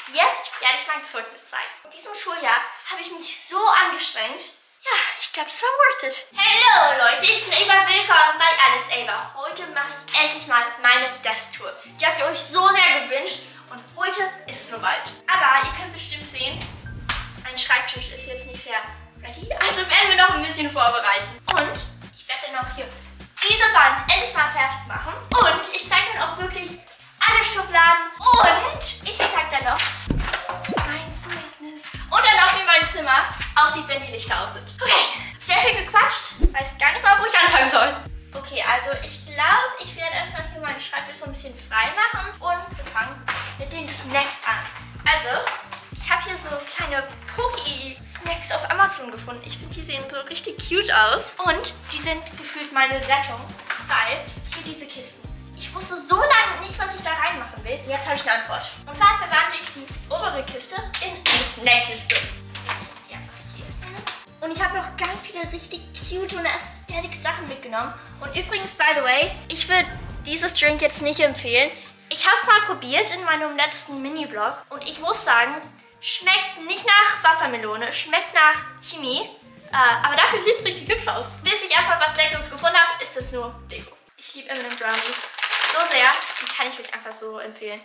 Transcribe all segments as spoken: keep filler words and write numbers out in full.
jetzt werde ich mein Zeugnis zeigen. In diesem Schuljahr habe ich mich so angestrengt. Ja, ich glaube, es war worth it. Hallo Leute, ich bin Ava, willkommen bei Alles Ava. Heute mache ich endlich mal meine Desk-Tour. Die habt ihr euch so sehr gewünscht und heute ist es soweit. Aber ihr könnt bestimmt sehen, mein Schreibtisch ist jetzt nicht sehr ready. Also werden wir noch ein bisschen vorbereiten. Und ich werde dann auch hier diese Wand endlich mal fertig machen. Und ich zeige dann auch wirklich alle Schubladen. Und ich zeige dann noch mein Zeugnis. Und dann auch, wie mein Zimmer aussieht, wenn die Lichter aus sind. Okay, sehr viel gequatscht. Weiß gar nicht mal, wo ich anfangen soll. Okay, also ich glaube, ich werde erstmal hier meinen Schreibtisch so ein bisschen frei machen. Und wir fangen mit den Snacks an. Also, ich habe hier so kleine Poki-Snacks auf Amazon gefunden. Ich finde, die sehen so richtig cute aus. Und die sind gefühlt meine Rettung, weil hier diese Kisten. Ich wusste so lange nicht, was ich da reinmachen will. Und jetzt habe ich eine Antwort. Und zwar verwandle ich die obere Kiste in eine Snackkiste. Die einfach hier hin. Und ich habe noch ganz viele richtig cute und aesthetic Sachen mitgenommen. Und übrigens, by the way, ich würde dieses Drink jetzt nicht empfehlen. Ich habe es mal probiert in meinem letzten Mini-Vlog. Und ich muss sagen, schmeckt nicht nach Wassermelone, schmeckt nach Chemie. Äh, aber dafür sieht es richtig hübsch aus. Bis ich erstmal was Leckeres gefunden habe, ist es nur Deko. Ich liebe M and M Brownies so sehr, die kann ich euch einfach so empfehlen.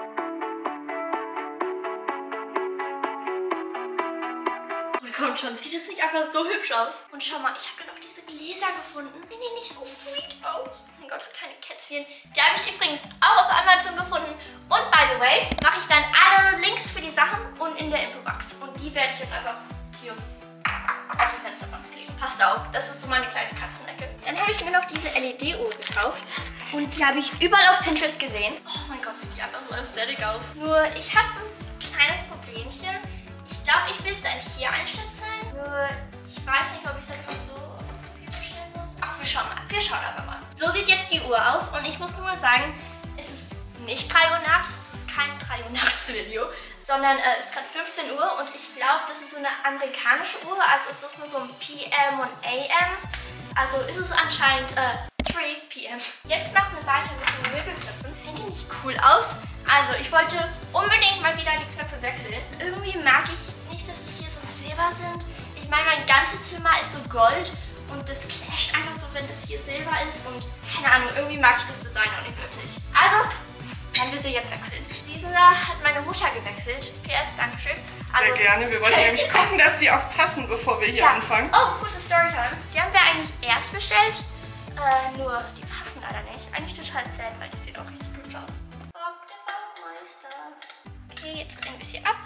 Und kommt schon, sieht es nicht einfach so hübsch aus? Und schau mal, ich habe dann auch diese Gläser gefunden. Sehen die nicht so sweet aus? Oh mein Gott, so kleine Kätzchen. Die habe ich übrigens auch auf Amazon gefunden. Und by the way, mache ich dann alle Links für die Sachen und in der Infobox. Und die werde ich jetzt einfach hier auf die Fensterbank legen. Passt auch, das ist so meine kleine Katzenecke. Dann habe ich mir noch diese L E D-Uhr gekauft. Und die habe ich überall auf Pinterest gesehen. Oh mein Gott, sieht die einfach so aesthetic aus. Nur, ich habe ein kleines Problemchen. Ich glaube, ich will es dann hier einstöpseln. Nur, ich weiß nicht, ob ich es einfach so auf den Computer stellen muss. Ach, wir schauen mal. Wir schauen einfach mal. So sieht jetzt die Uhr aus. Und ich muss nur mal sagen, es ist nicht drei Uhr nachts. Es ist kein drei Uhr nachts Video. Sondern äh, es ist gerade fünfzehn Uhr. Und ich glaube, das ist so eine amerikanische Uhr. Also es ist nur so ein P M und A M. Also ist es anscheinend äh, drei P M Jetzt machen wir weiter mit den Möbelknöpfen. Sehen die nicht cool aus? Also ich wollte unbedingt mal wieder die Knöpfe wechseln. Irgendwie mag ich nicht, dass die hier so silber sind. Ich meine, mein ganzes Zimmer ist so gold und das clasht einfach so, wenn das hier silber ist. Und keine Ahnung, irgendwie mag ich das Design auch nicht wirklich. Also, dann wird sie jetzt wechseln. Diesen da hat meine Mutter gewechselt. P S, Dankeschön. Also, sehr gerne. Wir wollten nämlich gucken, dass die auch passen, bevor wir hier ja. anfangen. Oh, kurze Storytime. Die haben wir eigentlich erst bestellt. Äh, nur, die passen leider nicht. Eigentlich total sad, weil die sieht auch richtig hübsch aus. Bob, der Baumeister. Okay, jetzt drehen wir es hier ab.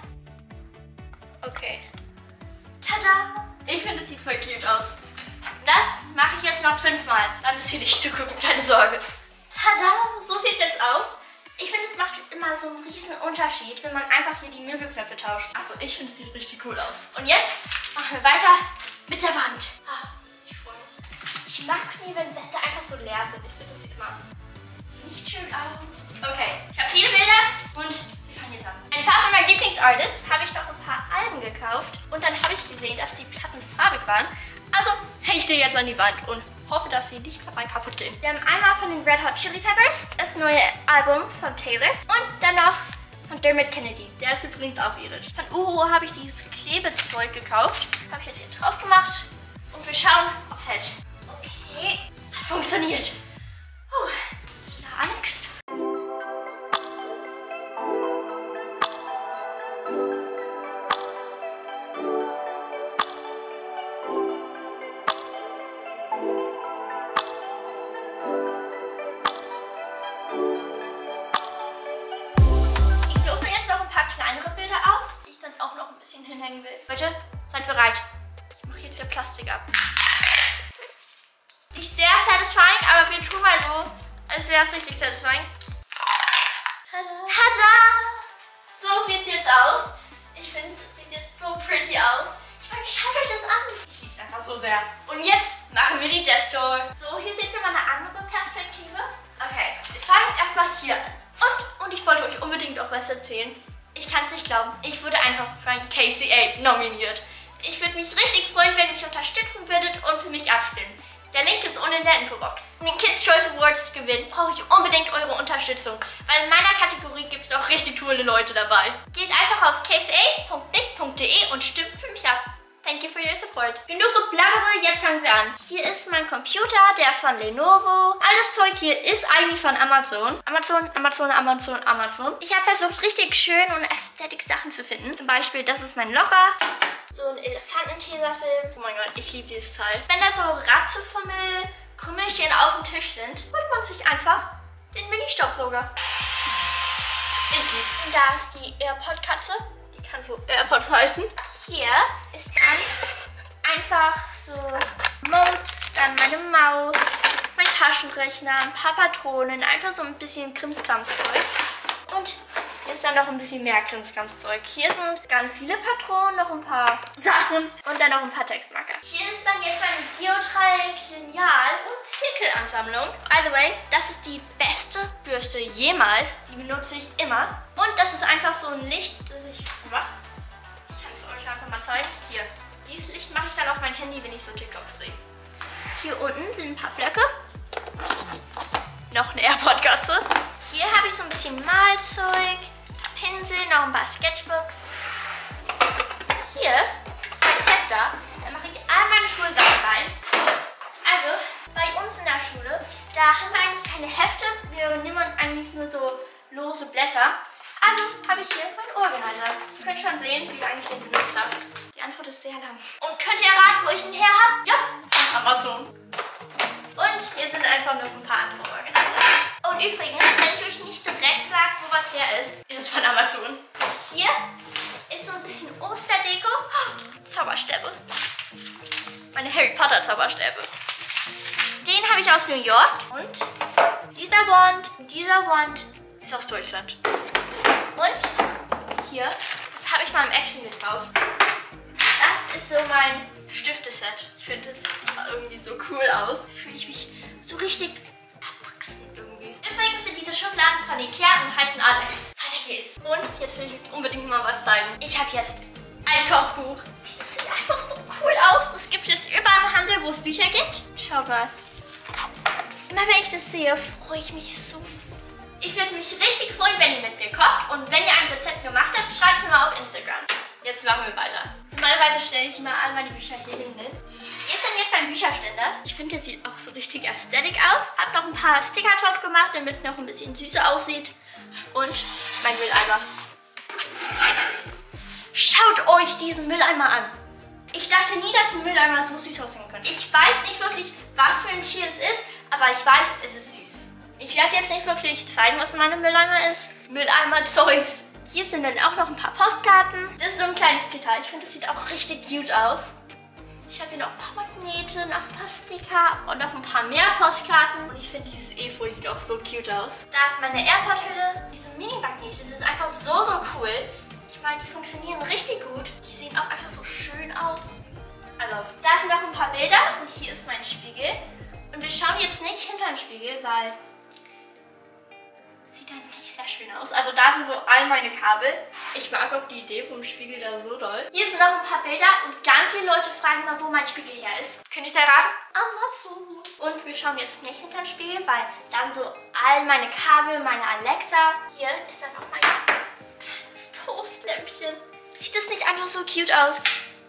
Okay. Tada! Ich finde, es sieht voll cute aus. Das mache ich jetzt noch fünfmal. Da müsst ihr nicht zugucken, keine Sorge. Tada! So sieht es aus. Ich finde, es macht immer so einen riesen Unterschied, wenn man einfach hier die Möbelknöpfe tauscht. Also, ich finde, es sieht richtig cool aus. Und jetzt machen wir weiter mit der Wand. Ah, ich freue mich. Ich mag es nie, wenn Wände einfach so leer sind. Ich finde, das sieht immer nicht schön aus. Okay, ich habe viele Bilder und wir fangen jetzt an. Ein paar von meinen Lieblingsartists habe ich noch ein paar Alben gekauft. Und dann habe ich gesehen, dass die Platten farbig waren. Also hänge ich die jetzt an die Wand und hoffe, dass sie nicht dabei kaputt gehen. Wir haben einmal von den Red Hot Chili Peppers, das neue Album von Taylor. Und dann noch von Dermot Kennedy. Der ist übrigens auch irisch. Von Uhu habe ich dieses Klebezeug gekauft. Habe ich jetzt hier drauf gemacht. Und wir schauen, ob es hält. Okay, hat funktioniert. Puh, ich habe Angst. Kleinere Bilder aus, die ich dann auch noch ein bisschen hinhängen will. Leute, seid bereit. Ich mache jetzt hier Plastik ab. Nicht sehr satisfying, aber wir tun mal so, als wäre es richtig satisfying. Tada! Tada! So sieht jetzt aus. Ich finde, das sieht jetzt so pretty aus. Ich meine, schaut euch das an. Ich liebe es einfach so sehr. Und jetzt machen wir die Desk Tour. So, hier seht ihr mal eine andere Perspektive. Okay, wir fangen erstmal hier an. Und, und ich wollte euch unbedingt auch was erzählen. Ich kann es nicht glauben, ich wurde einfach für ein K C A nominiert. Ich würde mich richtig freuen, wenn ihr mich unterstützen würdet und für mich abstimmen. Der Link ist unten in der Infobox. Um den Kids Choice Award zu gewinnen, brauche ich unbedingt eure Unterstützung, weil in meiner Kategorie gibt es auch richtig coole Leute dabei. Geht einfach auf k c a punkt nick punkt d e und stimmt für mich ab. Thank you for your support. Genug Geblabere, jetzt fangen wir an. Hier ist mein Computer, der ist von Lenovo. Alles Zeug hier ist eigentlich von Amazon. Amazon, Amazon, Amazon, Amazon. Ich habe versucht, richtig schön und ästhetisch Sachen zu finden. Zum Beispiel, das ist mein Locher. So ein Elefantentesafilm. Oh mein Gott, ich liebe dieses Teil. Wenn da so Ratzefummel, Krümmelchen auf dem Tisch sind, holt man sich einfach den Mini-Staubsauger. Ich lieb's. Und da ist die AirPod-Katze. Die kann so AirPods halten. Hier ist dann einfach so Modes, dann meine Maus, mein Taschenrechner, ein paar Patronen, einfach so ein bisschen Krimskrams-Zeug. Und hier ist dann noch ein bisschen mehr Krimskrams-Zeug. Hier sind ganz viele Patronen, noch ein paar Sachen und dann noch ein paar Textmarker. Hier ist dann jetzt meine Geodreieck, Lineal und Zirkelansammlung. By the way, das ist die beste Bürste jemals. Die benutze ich immer. Und das ist einfach so ein Licht, das ich... Ich kann es euch einfach mal zeigen. Hier. Dieses Licht mache ich dann auf mein Handy, wenn ich so TikToks drehe. Hier unten sind ein paar Blöcke. Noch eine AirPod-Katze. Hier habe ich so ein bisschen Malzeug, Pinsel, noch ein paar Sketchbooks. Hier ist mein Hefter. Da mache ich all meine Schulsachen rein. Also, bei uns in der Schule, da haben wir eigentlich keine Hefte. Wir nehmen eigentlich nur so lose Blätter. Also habe ich hier meinen Organizer. Ihr könnt schon sehen, wie lange ich den benutzt habe. Die Antwort ist sehr lang. Und könnt ihr erraten, wo ich den her habe? Ja, von Amazon. Und hier sind einfach noch ein paar andere Organizer. Und übrigens, wenn ich euch nicht direkt sage, wo was her ist, ist es von Amazon. Hier ist so ein bisschen Osterdeko. Oh, Zauberstäbe. Meine Harry Potter Zauberstäbe. Den habe ich aus New York. Und dieser Wand, dieser Wand ist aus Deutschland. Und hier, das habe ich mal im Action gekauft. Das ist so mein Stifteset. Ich finde das sieht irgendwie so cool aus. Da fühle ich mich so richtig erwachsen irgendwie. Übrigens sind diese Schubladen von Ikea und heißen Alex. Weiter geht's. Und jetzt will ich euch unbedingt mal was zeigen. Ich habe jetzt ein Kochbuch. Das sieht einfach so cool aus. Es gibt jetzt überall im Handel, wo es Bücher gibt. Schaut mal. Immer wenn ich das sehe, freue ich mich so. Ich würde mich richtig freuen, wenn ihr mit mir kocht. Und wenn ihr ein Rezept gemacht habt, schreibt mir mal auf Instagram. Jetzt machen wir weiter. Normalerweise stelle ich immer all meine Bücher hier hin. Hier ist dann jetzt mein Bücherständer. Ich finde, der sieht auch so richtig ästhetisch aus. Hab noch ein paar Sticker drauf gemacht, damit es noch ein bisschen süßer aussieht. Und mein Mülleimer. Schaut euch diesen Mülleimer an. Ich dachte nie, dass ein Mülleimer so süß aussehen könnte. Ich weiß nicht wirklich, was für ein Tier es ist, aber ich weiß, es ist süß. Ich werde jetzt nicht wirklich zeigen, was in meinem Mülleimer ist. Mülleimer-Zeugs. Hier sind dann auch noch ein paar Postkarten. Das ist so ein kleines Gitter. Ich finde, das sieht auch richtig cute aus. Ich habe hier noch ein paar Magnete, noch ein paar Sticker und noch ein paar mehr Postkarten. Und ich finde, dieses Efeu sieht auch so cute aus. Da ist meine AirPod-Hülle. Diese Mini-Magnete, das ist einfach so, so cool. Ich meine, die funktionieren richtig gut. Die sehen auch einfach so schön aus. Also, da sind noch ein paar Bilder und hier ist mein Spiegel. Und wir schauen jetzt nicht hinter den Spiegel, weil sieht dann nicht sehr schön aus. Also da sind so all meine Kabel. Ich mag auch die Idee vom Spiegel da so doll. Hier sind noch ein paar Bilder und ganz viele Leute fragen mal, wo mein Spiegel her ist. Könnt ihr es erraten? Amazon. Und wir schauen jetzt nicht hinter den Spiegel, weil da sind so all meine Kabel, meine Alexa. Hier ist dann noch mein kleines Toastlämpchen. Sieht das nicht einfach so cute aus?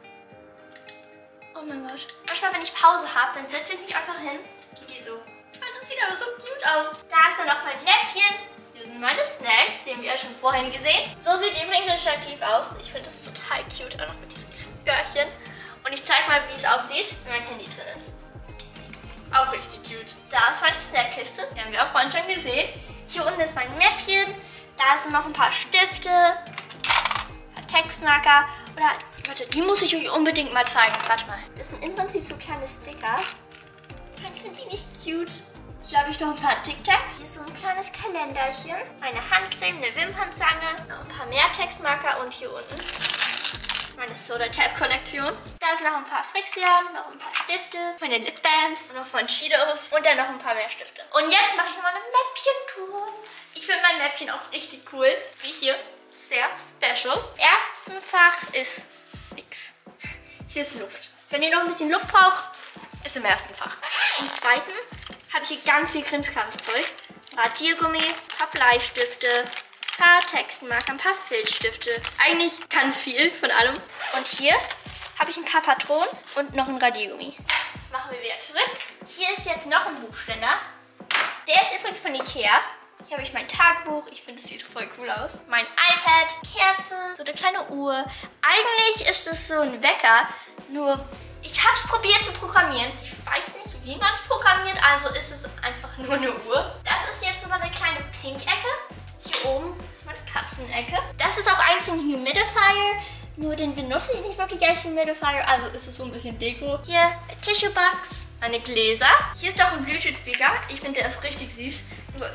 Oh mein Gott. Manchmal, wenn ich Pause habe, dann setze ich mich einfach hin und gehe so. Das sieht aber so cute aus. Da ist dann noch mein Näpfchen. Hier sind meine Snacks, die haben wir ja schon vorhin gesehen. So sieht übrigens das Stativ aus. Ich finde das total cute, auch noch mit diesen kleinen Bärchen. Und ich zeige mal, wie es aussieht, wenn mein Handy drin ist. Auch richtig cute. Da ist meine Snackkiste, die haben wir auch vorhin schon gesehen. Hier unten ist mein Näpfchen. Da sind noch ein paar Stifte, ein paar Textmarker. Oder, warte, die muss ich euch unbedingt mal zeigen. Warte mal. Das sind im Prinzip so kleine Sticker. Sind die nicht cute? Hier habe ich noch ein paar Tic-Tacs. Hier ist so ein kleines Kalenderchen. Eine Handcreme, eine Wimpernzange, noch ein paar mehr Textmarker und hier unten meine Soda-Tab-Kollektion. Da sind noch ein paar Frixian, noch ein paar Stifte, meine Lip-Balms, noch von Cheetos und dann noch ein paar mehr Stifte. Und jetzt mache ich nochmal eine Mäppchen-Tour. Ich finde mein Mäppchen auch richtig cool. Wie hier. Sehr special. Erstes Fach ist nix. Hier ist Luft. Wenn ihr noch ein bisschen Luft braucht, ist im ersten Fach. Im zweiten habe ich hier ganz viel Krimskrams-Zeug. Radiergummi, ein paar Bleistifte, ein paar Textmarker, ein paar Filzstifte. Eigentlich ganz viel von allem. Und hier habe ich ein paar Patronen und noch ein Radiergummi. Das machen wir wieder zurück. Hier ist jetzt noch ein Buchständer. Der ist übrigens von Ikea. Hier habe ich mein Tagebuch. Ich finde, es sieht voll cool aus. Mein iPad, Kerze, so eine kleine Uhr. Eigentlich ist es so ein Wecker, nur ich habe es probiert zu programmieren. Ich weiß nicht, wie man es programmiert, also ist es einfach nur eine Uhr. Das ist jetzt nochmal eine kleine Pink-Ecke. Hier oben ist meine Katzenecke. Das ist auch eigentlich ein Humidifier, nur den benutze ich nicht wirklich als Humidifier, also ist es so ein bisschen Deko. Hier eine Tissue-Box, meine Gläser. Hier ist auch ein Bluetooth-Speaker. Ich finde, der ist richtig süß. Nur,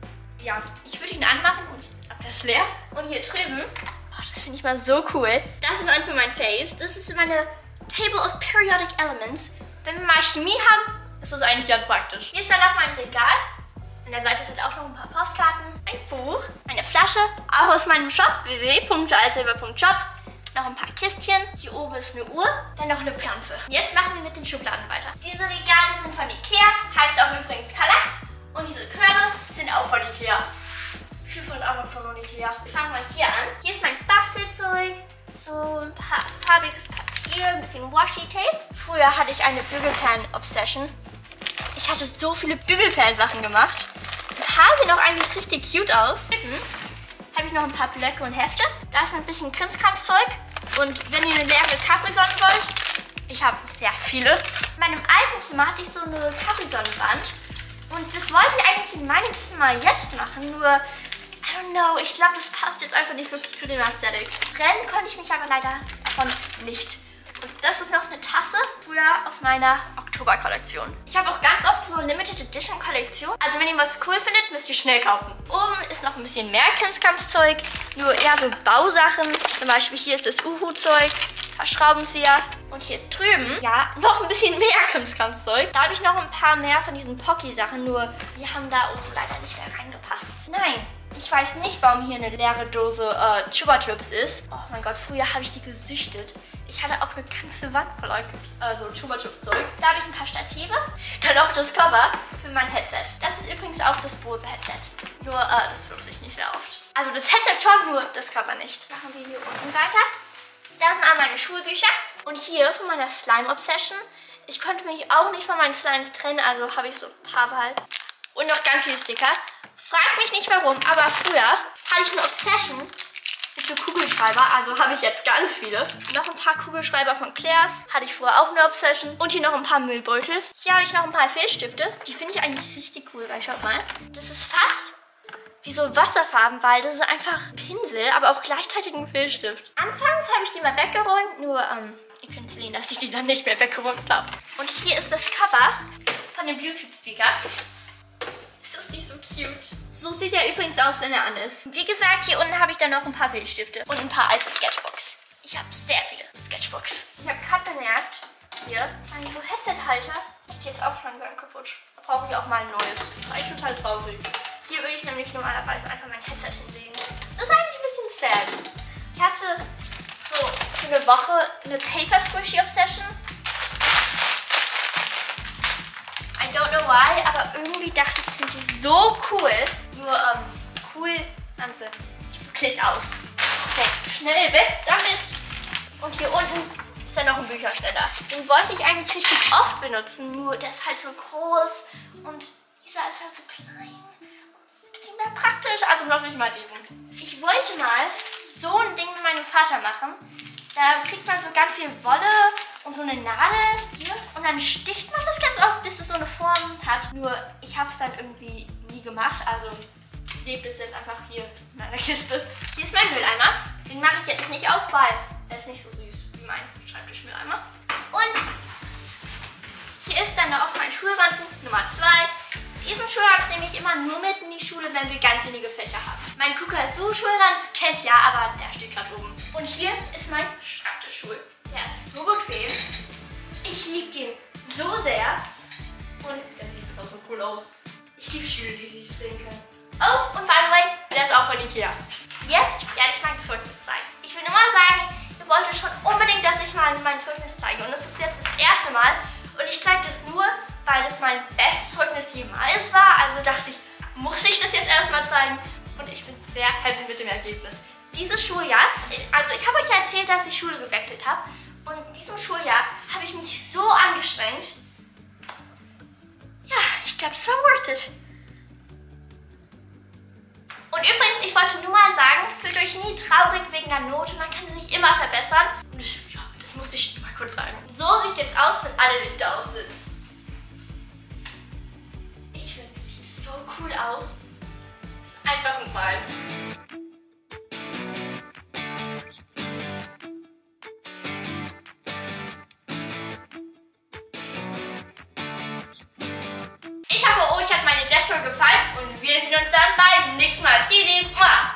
ja, ich würde ihn anmachen und ich glaube, der ist leer. Und hier drüben, oh, das finde ich mal so cool. Das ist einfach mein Faves. Das ist meine Table of Periodic Elements. Wenn wir mal Chemie haben, ist das eigentlich ganz praktisch. Hier ist dann noch mein Regal. An der Seite sind auch noch ein paar Postkarten, ein Buch, eine Flasche, auch aus meinem Shop, w w w punkt charlessilver punkt shop. Noch ein paar Kistchen. Hier oben ist eine Uhr, dann noch eine Pflanze. Jetzt machen wir mit den Schubladen weiter. Diese Regale sind von Ikea, heißt auch übrigens Kallax. Und diese Körner sind auch von Ikea. Viel von Amazon und Ikea. Wir fangen mal hier an. Hier ist mein Bastelzeug. So ein paar farbiges Papier, ein bisschen Washi-Tape. Früher hatte ich eine Bügelperlen-Obsession. Ich hatte so viele Bügelperlen-Sachen gemacht. Ein paar sehen auch eigentlich richtig cute aus. Mhm. Habe ich noch ein paar Blöcke und Hefte. Da ist ein bisschen Krimskrams-Zeug. Und wenn ihr eine leere Capri-Sonne wollt, ich habe sehr viele. In meinem alten Zimmer hatte ich so eine Capri-Sonnenwand. Und das wollte ich eigentlich in meinem Zimmer jetzt machen, nur, I don't know, ich glaube, das passt jetzt einfach nicht wirklich zu dem Aesthetic. Trennen konnte ich mich aber leider davon nicht. Und das ist noch eine Tasse, früher aus meiner Oktober-Kollektion. Ich habe auch ganz oft so Limited Edition Kollektion. Also wenn ihr was cool findet, müsst ihr schnell kaufen. Oben ist noch ein bisschen mehr Krimskrams-Zeug, nur eher so Bausachen. Zum Beispiel hier ist das Uhu-Zeug, ein paar Schraubenzieher. Und hier drüben, ja, noch ein bisschen mehr Krimskrams-Zeug. Da habe ich noch ein paar mehr von diesen Pocky-Sachen, nur die haben da oben leider nicht mehr reingepasst. Nein. Ich weiß nicht, warum hier eine leere Dose äh, Chupa Chups ist. Oh mein Gott, früher habe ich die gesüchtet. Ich hatte auch eine ganze Wand voller also Chupa Chups Zeug. Da habe ich ein paar Stative. Dann noch das Cover für mein Headset. Das ist übrigens auch das Bose Headset. Nur, äh, das benutze ich nicht sehr oft. Also das Headset schon, nur das Cover nicht. Machen wir hier unten weiter. Da sind all meine Schulbücher. Und hier von meiner Slime Obsession. Ich konnte mich auch nicht von meinen Slimes trennen, also habe ich so ein paar behalten. Und noch ganz viele Sticker. Frag mich nicht warum, aber früher hatte ich eine Obsession mit so Kugelschreiber, also habe ich jetzt ganz viele. Noch ein paar Kugelschreiber von Claire's, hatte ich früher auch eine Obsession. Und hier noch ein paar Müllbeutel. Hier habe ich noch ein paar Filzstifte, die finde ich eigentlich richtig cool, weil schaut mal. Das ist fast wie so Wasserfarben, weil das ist einfach Pinsel, aber auch gleichzeitig ein Filzstift. Anfangs habe ich die mal weggeräumt, nur ähm, ihr könnt sehen, dass ich die dann nicht mehr weggeräumt habe. Und hier ist das Cover von dem Bluetooth-Speaker. Ist das nicht so cute? So sieht er übrigens aus, wenn er an ist. Wie gesagt, hier unten habe ich dann noch ein paar Filzstifte und ein paar alte Sketchbooks. Ich habe sehr viele Sketchbooks. Ich habe gerade bemerkt, hier, ein so Headset-Halter, der ist auch langsam kaputt. Da brauche ich auch mal ein neues. Das ist eigentlich total traurig. Hier würde ich nämlich normalerweise einfach mein Headset hinlegen. Das ist eigentlich ein bisschen sad. Ich hatte so für eine Woche eine Paper Squishy Obsession. I don't know why, aber irgendwie dachte ich, sind die so cool. Nur, ähm, cool sahen sie nicht wirklich aus. Okay, schnell weg damit. Und hier unten ist dann noch ein Bücherständer. Den wollte ich eigentlich richtig oft benutzen, nur der ist halt so groß und dieser ist halt so klein. Ein bisschen mehr praktisch, also nutze ich mal diesen. Ich wollte mal so ein Ding mit meinem Vater machen. Da kriegt man so ganz viel Wolle und so eine Nadel hier und dann sticht man das ganz oft, bis es so eine Form hat. Nur ich habe es dann irgendwie nie gemacht, also lebt es jetzt einfach hier in meiner Kiste. Hier ist mein Mülleimer. Den mache ich jetzt nicht auf, weil er ist nicht so süß wie mein Schreibtischmülleimer. Und hier ist dann auch mein Schulranzen Nummer zwei. Diesen Schulranzen nehme ich immer nur mit in die Schule, wenn wir ganz wenige Fächer haben. Mein Kukasu-Schulranzen kennt ja, aber der steht gerade oben. Und hier ist mein Schreibtischstuhl. Der ist so bequem. Ich liebe den so sehr. Und der sieht einfach so cool aus. Ich liebe Stühle, die sich drehen können. Oh, und by the way, der ist auch von Ikea. Jetzt werde ich mein Zeugnis zeigen. Ich will nur mal sagen, ihr wolltet schon unbedingt, dass ich mal mein Zeugnis zeige. Und das ist jetzt das erste Mal. Und ich zeige das nur, weil das mein später, als ich Schule gewechselt habe. Und in diesem Schuljahr habe ich mich so angestrengt. Ja, ich glaube, es war worth it. Und übrigens, ich wollte nur mal sagen, fühlt euch nie traurig wegen der Note, man kann sich immer verbessern. Und das, ja, das musste ich nur mal kurz sagen. So sieht jetzt aus, wenn alle Lichter aus sind. Ich finde, es sieht so cool aus. Es ist einfach ein Fall. Ich hoffe, euch hat meine Death Tour gefallen und wir sehen uns dann beim nächsten Mal. Vielen lieben Dank.